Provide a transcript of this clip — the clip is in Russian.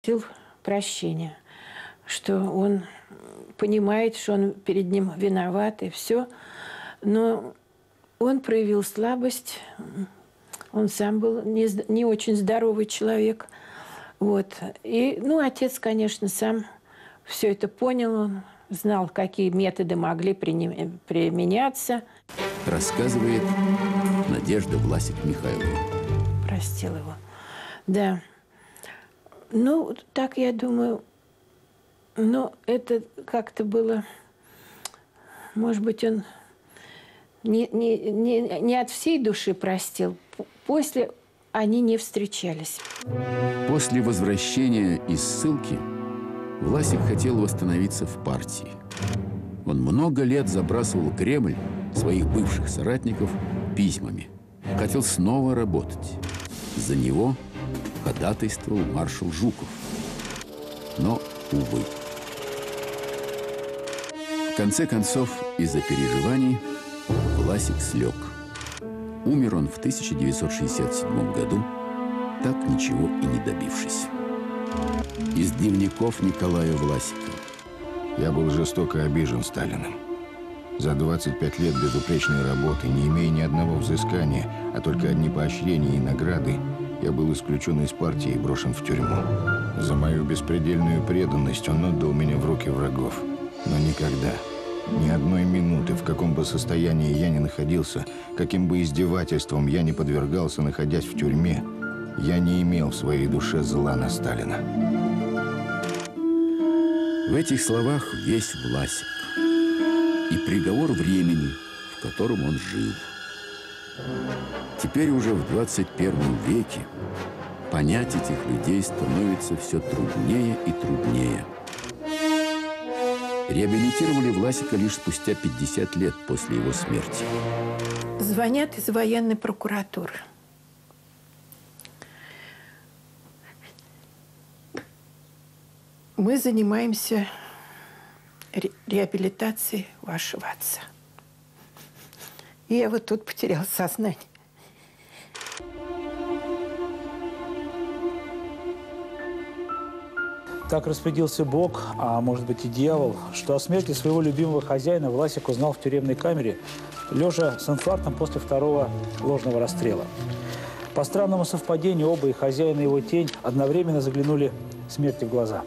Просил прощения, что он понимает, что он перед ним виноват и все, но он проявил слабость, он сам был не очень здоровый человек. Вот. И, ну, отец, конечно, сам все это понял, он знал, какие методы могли применяться. Рассказывает Надежда Власик-Михайлова. Простил его, да. Ну, так я думаю, но это как-то было, может быть, он не от всей души простил. После они не встречались. После возвращения из ссылки Власик хотел восстановиться в партии. Он много лет забрасывал Кремль своих бывших соратников письмами. Хотел снова работать. За него ходатайствовал маршал Жуков. Но, увы. В конце концов, из-за переживаний Власик слег. Умер он в 1967 году, так ничего и не добившись. Из дневников Николая Власика. Я был жестоко обижен Сталиным. За 25 лет безупречной работы, не имея ни одного взыскания, а только одни поощрения и награды, я был исключен из партии и брошен в тюрьму. За мою беспредельную преданность он отдал меня в руки врагов. Но никогда, ни одной минуты, в каком бы состоянии я ни находился, каким бы издевательством я ни подвергался, находясь в тюрьме, я не имел в своей душе зла на Сталина. В этих словах весь Власик и приговор времени, в котором он жил. Теперь уже в 21 веке понять этих людей становится все труднее и труднее. Реабилитировали Власика лишь спустя 50 лет после его смерти. Звонят из военной прокуратуры. Мы занимаемся реабилитацией вашего отца. И я вот тут потерял сознание. Так распорядился Бог, а может быть и дьявол, что о смерти своего любимого хозяина Власик узнал в тюремной камере, лежа с инфарктом после второго ложного расстрела. По странному совпадению оба, и хозяин, и его тень, одновременно заглянули смерти в глаза.